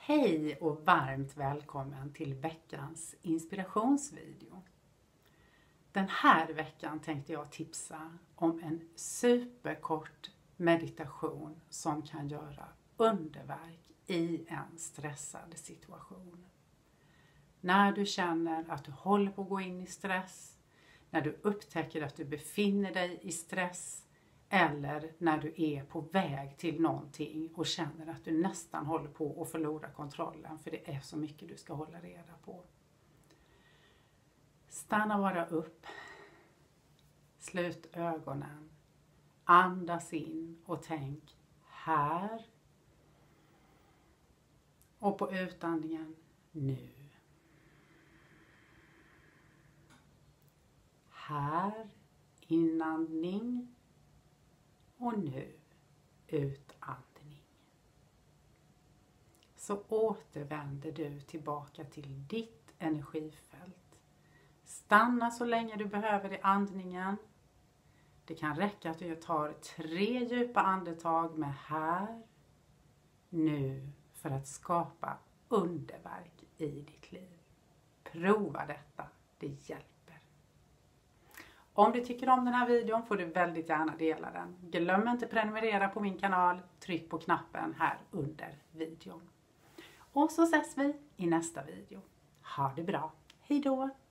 Hej och varmt välkommen till veckans inspirationsvideo. Den här veckan tänkte jag tipsa om en superkort meditation som kan göra underverk i en stressad situation. När du känner att du håller på att gå in i stress, när du upptäcker att du befinner dig i stress eller när du är på väg till någonting och känner att du nästan håller på att förlora kontrollen för det är så mycket du ska hålla reda på. Stanna bara upp, slut ögonen, andas in och tänk här. Och på utandningen nu. Här, inandning. Och nu utandning. Så återvänder du tillbaka till ditt energifält. Stanna så länge du behöver i andningen. Det kan räcka att du tar 3 djupa andetag med här, nu för att skapa underverk i ditt liv. Prova detta, det hjälper. Om du tycker om den här videon får du väldigt gärna dela den. Glöm inte prenumerera på min kanal. Tryck på knappen här under videon. Och så ses vi i nästa video. Ha det bra. Hej då!